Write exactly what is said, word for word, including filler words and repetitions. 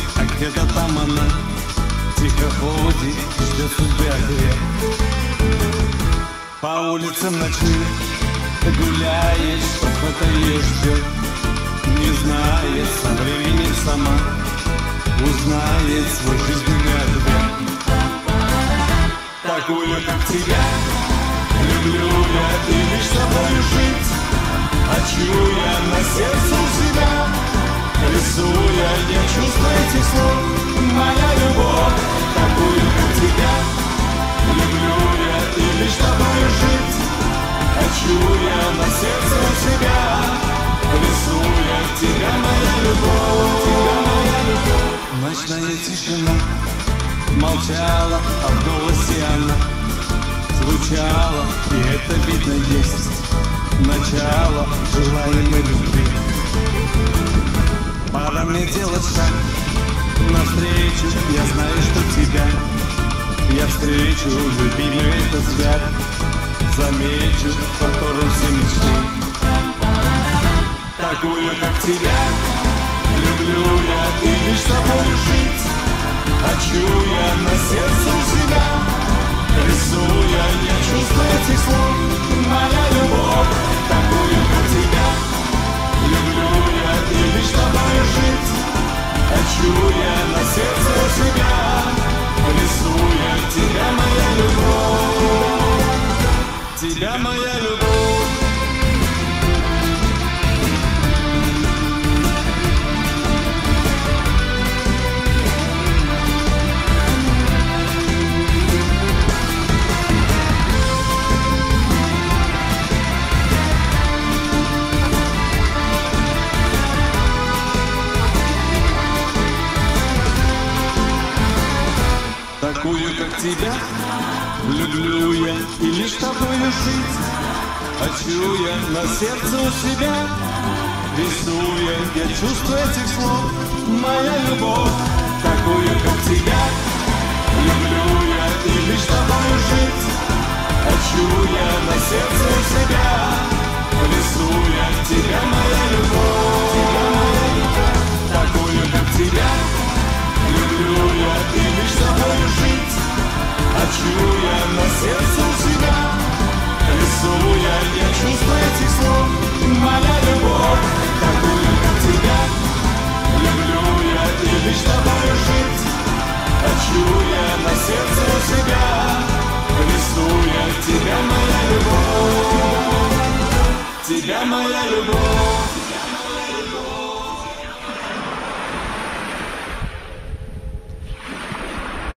А где-то там она тихо ходит, ждет судьбы ответ. По улицам ночным гуляет, что кто-то ее ждет. Не знает со временем сама, узнает свой жизненный ответ. Такую, как тебя, люблю я, и лишь тобою жить. Хочу я на сердце у себя, рисуя, я чувствую этих слов. Моя любовь, такую, как тебя, люблю я, и лишь тобою жить. Хочу я на сердце у себя, рисуя тебя, моя любовь, тебя, моя любовь. Ночная тишина молчала, а в голосе она звучала, и это видно есть начало желаемой любви. Пора мне делать шаг навстречу, я знаю, что тебя я встречу, любимый этот взгляд замечу, в котором все мечты. Такую, как тебя, люблю я, и лишь тобою жить. Хочу я на сердце у себя, рисуя, я чувствую этих слов. Моя любовь, такую, как тебя, люблю я, и лишь тобою жить. Хочу я на сердце у себя, рисуя тебя, моя любовь, тебя, моя любовь. Такую, как тебя, люблю я, и лишь тобою жить. Хочу я на сердце у себя, рисуя, я чувствую этих слов. Моя любовь, такую, как тебя, люблю я, и лишь тобою жить. Хочу я на сердце у себя, рисуя тебя, моя любовь, тебя, моя любовь. Такую, как тебя, люблю я, и лишь тобою жить. Хочу я на сердце у себя, рисуя, я чувствую этих слов. Моя любовь, такую, как тебя, люблю я, и лишь тобою жить. Хочу я на сердце у себя, рисуя тебя, моя любовь, тебя, моя любовь.